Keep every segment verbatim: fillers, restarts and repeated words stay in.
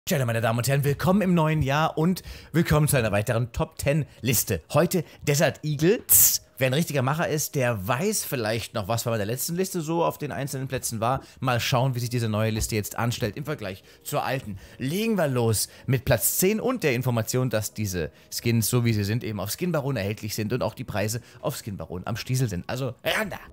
Tja, meine Damen und Herren, willkommen im neuen Jahr und willkommen zu einer weiteren Top zehn Liste. Heute Desert Eagle. Tss. Wer ein richtiger Macher ist, der weiß vielleicht noch, was bei der letzten Liste so auf den einzelnen Plätzen war. Mal schauen, wie sich diese neue Liste jetzt anstellt im Vergleich zur alten. Legen wir los mit Platz zehn und der Information, dass diese Skins, so wie sie sind, eben auf Skin Baron erhältlich sind und auch die Preise auf Skin Baron am Stiesel sind. Also, ran da!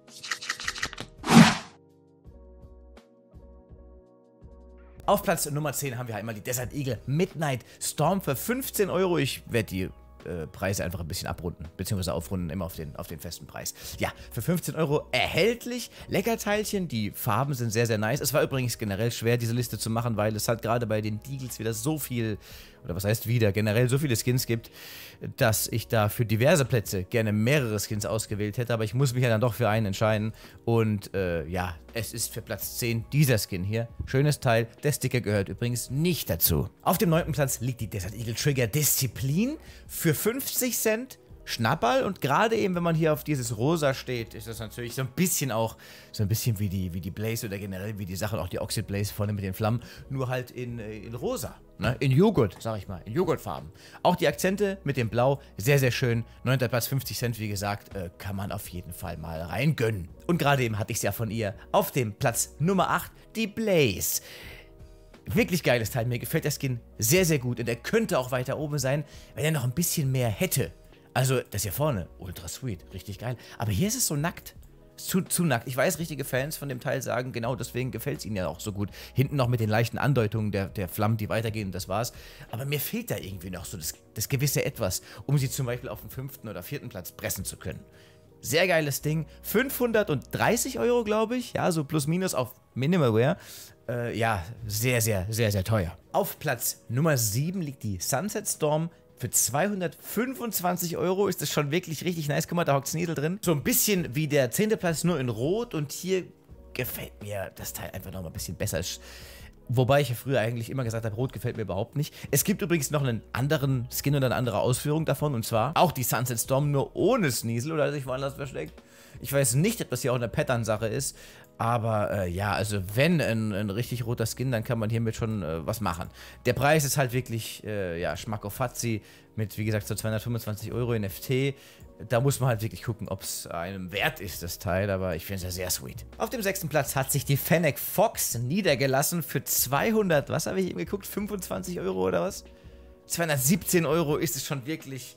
Auf Platz Nummer zehn haben wir einmal die Desert Eagle Midnight Storm für fünfzehn Euro. Ich werde die äh, Preise einfach ein bisschen abrunden, beziehungsweise aufrunden, immer auf den, auf den festen Preis. Ja, für fünfzehn Euro erhältlich. Leckerteilchen, die Farben sind sehr, sehr nice. Es war übrigens generell schwer, diese Liste zu machen, weil es halt gerade bei den Deagles wieder so viel, oder was heißt wieder, generell so viele Skins gibt, dass ich da für diverse Plätze gerne mehrere Skins ausgewählt hätte, aber ich muss mich ja dann doch für einen entscheiden und äh, ja, es ist für Platz zehn dieser Skin hier. Schönes Teil, der Sticker gehört übrigens nicht dazu. Auf dem neunten Platz liegt die Desert Eagle Trigger Disziplin für fünfzig Cent. Schnapperl, und gerade eben, wenn man hier auf dieses Rosa steht, ist das natürlich so ein bisschen auch, so ein bisschen wie die, wie die Blaze oder generell wie die Sache, auch die Oxid Blaze vorne mit den Flammen, nur halt in, in Rosa, ne? In Joghurt, sag ich mal, in Joghurtfarben. Auch die Akzente mit dem Blau, sehr, sehr schön. neunter Platz, fünfzig Cent, wie gesagt, äh, kann man auf jeden Fall mal reingönnen. Und gerade eben hatte ich es ja von ihr auf dem Platz Nummer acht, die Blaze. Wirklich geiles Teil, mir gefällt der Skin sehr, sehr gut und er könnte auch weiter oben sein, wenn er noch ein bisschen mehr hätte. Also, das hier vorne, ultra sweet, richtig geil. Aber hier ist es so nackt. Zu, zu nackt. Ich weiß, richtige Fans von dem Teil sagen, genau deswegen gefällt es ihnen ja auch so gut. Hinten noch mit den leichten Andeutungen der, der Flammen, die weitergehen, das war's. Aber mir fehlt da irgendwie noch so das, das gewisse Etwas, um sie zum Beispiel auf den fünften oder vierten Platz pressen zu können. Sehr geiles Ding. fünfhundertdreißig Euro, glaube ich. Ja, so plus minus auf Minimalware. Äh, ja, sehr, sehr, sehr, sehr teuer. Auf Platz Nummer sieben liegt die Sunset Storm. Für zweihundertfünfundzwanzig Euro ist das schon wirklich richtig nice. Guck mal, da hockt Sneasel drin. So ein bisschen wie der zehnte Platz, nur in Rot. Und hier gefällt mir das Teil einfach noch mal ein bisschen besser. Wobei ich ja früher eigentlich immer gesagt habe, Rot gefällt mir überhaupt nicht. Es gibt übrigens noch einen anderen Skin und eine andere Ausführung davon. Und zwar auch die Sunset Storm, nur ohne Sneasel. Oder sich woanders versteckt. Ich weiß nicht, ob das hier auch eine Pattern-Sache ist. Aber äh, ja, also wenn ein, ein richtig roter Skin, dann kann man hiermit schon äh, was machen. Der Preis ist halt wirklich, äh, ja, Schmackofatzi mit, wie gesagt, so zweihundertfünfundzwanzig Euro N F T. Da muss man halt wirklich gucken, ob es einem wert ist, das Teil, aber ich finde es ja sehr sweet. Auf dem sechsten Platz hat sich die Fennec Fox niedergelassen für zweihundert, was habe ich eben geguckt, fünfundzwanzig Euro oder was? zweihundertsiebzehn Euro ist es schon wirklich...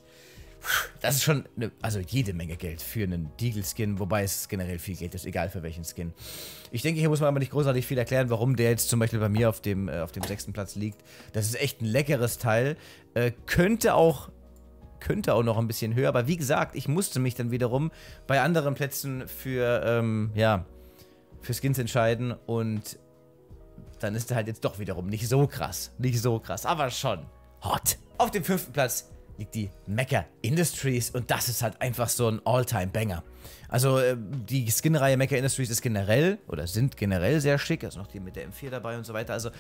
Das ist schon, eine, also jede Menge Geld für einen Deagle-Skin, wobei es generell viel Geld ist, egal für welchen Skin. Ich denke, hier muss man aber nicht großartig viel erklären, warum der jetzt zum Beispiel bei mir auf dem, äh, auf dem sechsten Platz liegt. Das ist echt ein leckeres Teil, äh, könnte auch, könnte auch noch ein bisschen höher, aber wie gesagt, ich musste mich dann wiederum bei anderen Plätzen für, ähm, ja, für Skins entscheiden und dann ist er halt jetzt doch wiederum nicht so krass, nicht so krass, aber schon hot. Auf dem fünften Platz liegt die Mecha Industries und das ist halt einfach so ein All-Time-Banger. Also äh, die Skin-Reihe Mecha Industries ist generell, oder sind generell sehr schick, also noch die mit der M vier dabei und so weiter, also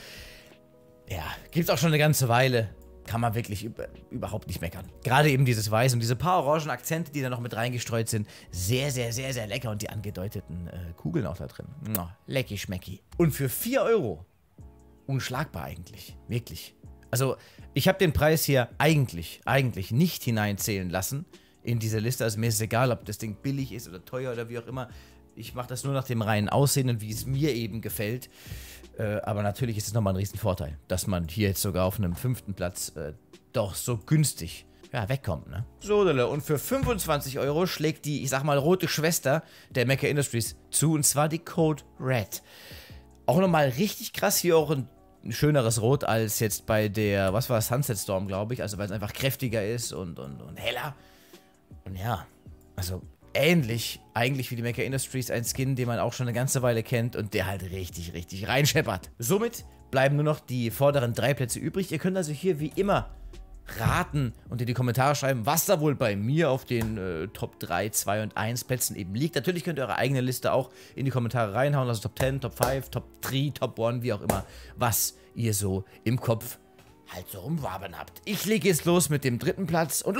ja, gibt's auch schon eine ganze Weile, kann man wirklich über, überhaupt nicht meckern. Gerade eben dieses Weiß und diese paar orangen Akzente, die da noch mit reingestreut sind, sehr, sehr, sehr, sehr lecker und die angedeuteten äh, Kugeln auch da drin. Oh, lecky schmecki. Und für vier Euro, unschlagbar eigentlich, wirklich. Also, ich habe den Preis hier eigentlich, eigentlich nicht hineinzählen lassen in diese Liste. Also mir ist egal, ob das Ding billig ist oder teuer oder wie auch immer. Ich mache das nur nach dem reinen Aussehen und wie es mir eben gefällt. Äh, aber natürlich ist es nochmal ein Riesenvorteil, dass man hier jetzt sogar auf einem fünften Platz äh, doch so günstig ja, wegkommt, ne? So, und für fünfundzwanzig Euro schlägt die, ich sag mal, rote Schwester der Mecha Industries zu, und zwar die Code Red. Auch nochmal richtig krass, hier auch ein ein schöneres Rot als jetzt bei der, was war, Sunset Storm, glaube ich. Also weil es einfach kräftiger ist und, und, und heller. Und ja, also ähnlich eigentlich wie die Mecha Industries, ein Skin, den man auch schon eine ganze Weile kennt und der halt richtig, richtig reinscheppert. Somit bleiben nur noch die vorderen drei Plätze übrig. Ihr könnt also hier wie immer raten und in die Kommentare schreiben, was da wohl bei mir auf den äh, Top drei, zwei und eins Plätzen eben liegt. Natürlich könnt ihr eure eigene Liste auch in die Kommentare reinhauen, also Top zehn, Top fünf, Top drei, Top eins, wie auch immer, was ihr so im Kopf halt so rumwabern habt. Ich lege jetzt los mit dem dritten Platz und los!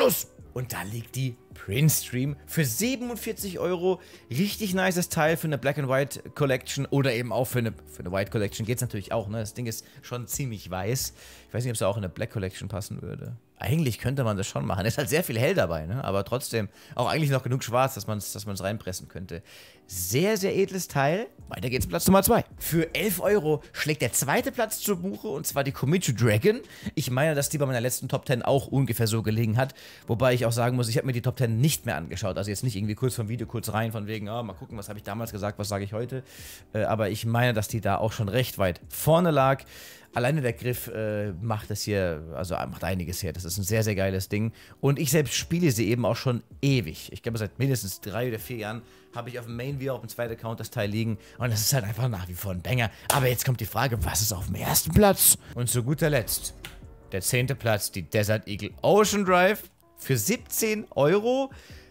Und da liegt die Prince Stream für siebenundvierzig Euro. Richtig nices Teil für eine Black and White Collection oder eben auch für eine, für eine White Collection. Geht es natürlich auch, ne? Das Ding ist schon ziemlich weiß. Ich weiß nicht, ob es auch in eine Black Collection passen würde. Eigentlich könnte man das schon machen. Es ist halt sehr viel hell dabei, ne? Aber trotzdem auch eigentlich noch genug schwarz, dass man es dass man's reinpressen könnte. Sehr, sehr edles Teil. Weiter geht's, Platz Nummer zwei. Für elf Euro schlägt der zweite Platz zur Buche, und zwar die Komichu Dragon. Ich meine, dass die bei meiner letzten Top zehn auch ungefähr so gelegen hat. Wobei ich auch sagen muss, ich habe mir die Top zehn nicht mehr angeschaut. Also jetzt nicht irgendwie kurz vom Video kurz rein, von wegen, oh, mal gucken, was habe ich damals gesagt, was sage ich heute. Äh, aber ich meine, dass die da auch schon recht weit vorne lag. Alleine der Griff äh, macht das hier, also macht einiges her. Das ist ein sehr, sehr geiles Ding. Und ich selbst spiele sie eben auch schon ewig. Ich glaube, seit mindestens drei oder vier Jahren habe ich auf dem Main wie auch auf dem zweiten Account das Teil liegen. Und das ist halt einfach nach wie vor ein Banger. Aber jetzt kommt die Frage, was ist auf dem ersten Platz? Und zu guter Letzt, der zehnte Platz, die Desert Eagle Ocean Drive für siebzehn Euro.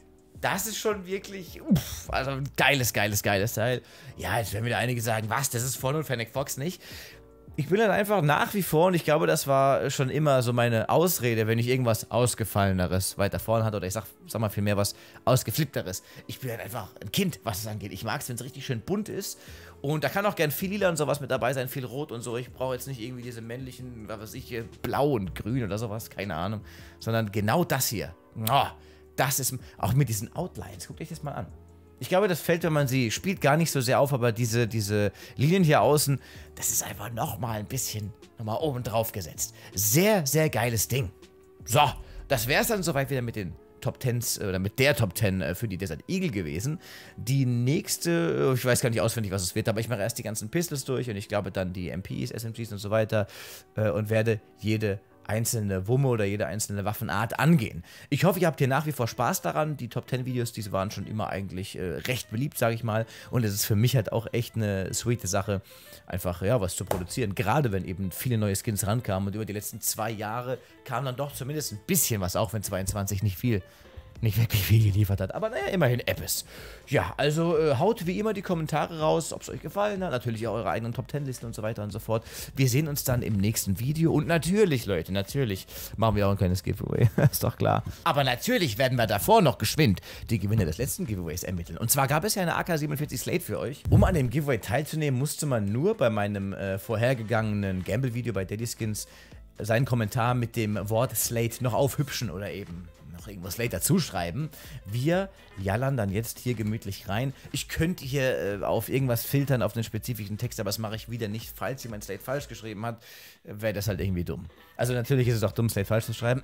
Das ist schon wirklich, uff, also ein geiles, geiles, geiles Teil. Ja, jetzt werden wieder einige sagen, was, das ist von und Fennec Fox nicht. Ich bin dann einfach nach wie vor, und ich glaube, das war schon immer so meine Ausrede, wenn ich irgendwas Ausgefalleneres weiter vorne hatte, oder ich sag, sag mal vielmehr was Ausgeflippteres. Ich bin dann einfach ein Kind, was es angeht. Ich mag es, wenn es richtig schön bunt ist, und da kann auch gern viel Lila und sowas mit dabei sein, viel Rot und so. Ich brauche jetzt nicht irgendwie diese männlichen, was weiß ich, Blau und Grün oder sowas, keine Ahnung, sondern genau das hier. Oh, das ist, auch mit diesen Outlines, guckt euch das mal an. Ich glaube, das fällt, wenn man sie spielt, gar nicht so sehr auf, aber diese, diese Linien hier außen, das ist einfach nochmal ein bisschen nochmal oben drauf gesetzt. Sehr, sehr geiles Ding. So, das wäre es dann soweit wieder mit den Top Tens, oder mit der Top Ten für die Desert Eagle gewesen. Die nächste, ich weiß gar nicht auswendig, was es wird, aber ich mache erst die ganzen Pistols durch und ich glaube dann die M Ps, S M Gs und so weiter und werde jede einzelne Wumme oder jede einzelne Waffenart angehen. Ich hoffe, ihr habt hier nach wie vor Spaß daran. Die Top zehn Videos, diese waren schon immer eigentlich äh, recht beliebt, sage ich mal. Und es ist für mich halt auch echt eine sweete Sache, einfach ja was zu produzieren. Gerade wenn eben viele neue Skins rankamen, und über die letzten zwei Jahre kam dann doch zumindest ein bisschen was, auch wenn zweiundzwanzig nicht viel nicht wirklich viel geliefert hat, aber naja, immerhin Apps. Ja, also äh, haut wie immer die Kommentare raus, ob es euch gefallen hat, natürlich auch eure eigenen Top zehn Listen und so weiter und so fort. Wir sehen uns dann im nächsten Video, und natürlich, Leute, natürlich machen wir auch ein kleines Giveaway, ist doch klar. Aber natürlich werden wir davor noch geschwind die Gewinner des letzten Giveaways ermitteln. Und zwar gab es ja eine A K siebenundvierzig Slate für euch. Um an dem Giveaway teilzunehmen, musste man nur bei meinem äh, vorhergegangenen Gamble-Video bei Daddy Skins seinen Kommentar mit dem Wort Slate noch aufhübschen oder eben noch irgendwas Slate dazu schreiben. Wir jallern dann jetzt hier gemütlich rein. Ich könnte hier äh, auf irgendwas filtern, auf den spezifischen Text, aber das mache ich wieder nicht. Falls jemand Slate falsch geschrieben hat, wäre das halt irgendwie dumm. Also natürlich ist es auch dumm, Slate falsch zu schreiben,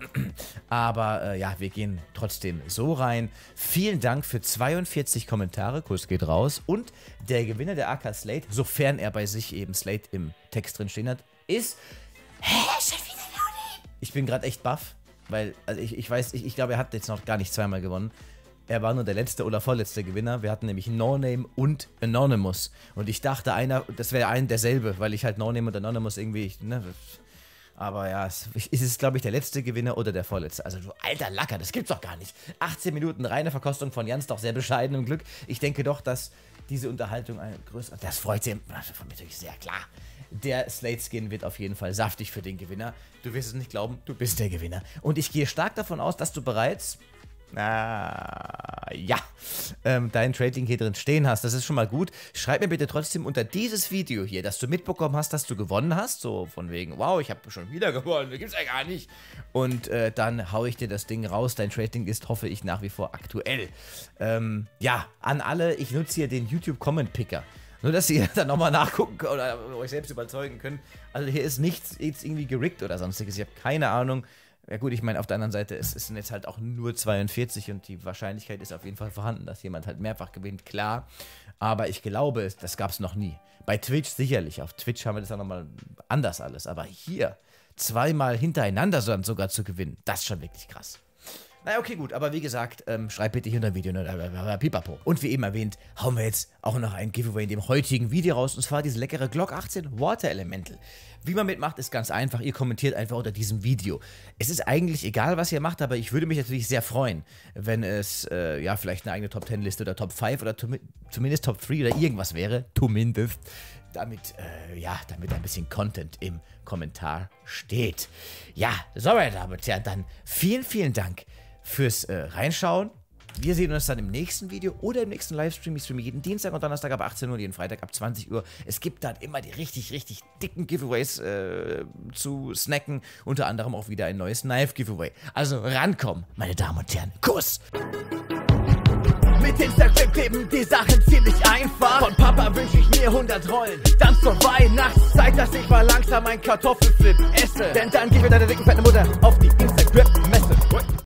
aber äh, ja, wir gehen trotzdem so rein. Vielen Dank für zweiundvierzig Kommentare, Kuss geht raus, und der Gewinner der A K Slate, sofern er bei sich eben Slate im Text drin stehen hat, ist... Ich bin gerade echt baff, weil, also ich, ich weiß, ich, ich glaube, er hat jetzt noch gar nicht zweimal gewonnen. Er war nur der letzte oder vorletzte Gewinner. Wir hatten nämlich No Name und Anonymous. Und ich dachte, einer, das wäre ein derselbe, weil ich halt No Name und Anonymous irgendwie, ne, aber ja, es ist, glaube ich, der letzte Gewinner oder der vorletzte. Also, du alter Lacker, das gibt's doch gar nicht. achtzehn Minuten reine Verkostung von Jans, doch sehr bescheidenem Glück. Ich denke doch, dass diese Unterhaltung eine größere... Das freut sich natürlich sehr, klar. Der Slate-Skin wird auf jeden Fall saftig für den Gewinner. Du wirst es nicht glauben, du bist der Gewinner. Und ich gehe stark davon aus, dass du bereits... Ah, ja, ähm, deinen Trading hier drin stehen hast. Das ist schon mal gut. Schreib mir bitte trotzdem unter dieses Video hier, dass du mitbekommen hast, dass du gewonnen hast. So von wegen, wow, ich habe schon wieder gewonnen, das gibt's ja gar nicht. Und äh, dann haue ich dir das Ding raus. Dein Trading ist, hoffe ich, nach wie vor aktuell. Ähm, ja, an alle, ich nutze hier den YouTube Comment Picker. Nur, dass ihr dann nochmal nachgucken könnt oder euch selbst überzeugen könnt. Also hier ist nichts jetzt irgendwie gerickt oder sonstiges. Ich habe keine Ahnung. Ja gut, ich meine, auf der anderen Seite, es sind jetzt halt auch nur zweiundvierzig und die Wahrscheinlichkeit ist auf jeden Fall vorhanden, dass jemand halt mehrfach gewinnt, klar. Aber ich glaube, das gab es noch nie. Bei Twitch sicherlich. Auf Twitch haben wir das dann nochmal anders alles. Aber hier zweimal hintereinander sogar zu gewinnen, das ist schon wirklich krass. Naja, okay, gut, aber wie gesagt, ähm, schreibt bitte hier unter dem Video, ne, pipapo. Und wie eben erwähnt, hauen wir jetzt auch noch ein Giveaway in dem heutigen Video raus, und zwar diese leckere Glock achtzehn Water Elemental. Wie man mitmacht, ist ganz einfach, ihr kommentiert einfach unter diesem Video. Es ist eigentlich egal, was ihr macht, aber ich würde mich natürlich sehr freuen, wenn es, äh, ja, vielleicht eine eigene Top zehn Liste oder Top fünf oder zumindest Top drei oder irgendwas wäre, zumindest. Damit, äh, ja, damit ein bisschen Content im Kommentar steht. Ja, so, meine Damen und Herren, dann vielen, vielen Dank fürs äh, Reinschauen. Wir sehen uns dann im nächsten Video oder im nächsten Livestream. Ich streame jeden Dienstag und Donnerstag ab achtzehn Uhr, jeden Freitag ab zwanzig Uhr. Es gibt dann immer die richtig, richtig dicken Giveaways äh, zu snacken. Unter anderem auch wieder ein neues Knife-Giveaway. Also rankommen, meine Damen und Herren. Kuss! Mit Instagram kleben die Sachen ziemlich einfach. Von Papa wünsche ich mir hundert Rollen. Dann zur Weihnachtszeit, dass ich mal langsam ein Kartoffelflip esse. Denn dann gehen wir deiner dicken fetten Mutter auf die Instagram-Messe.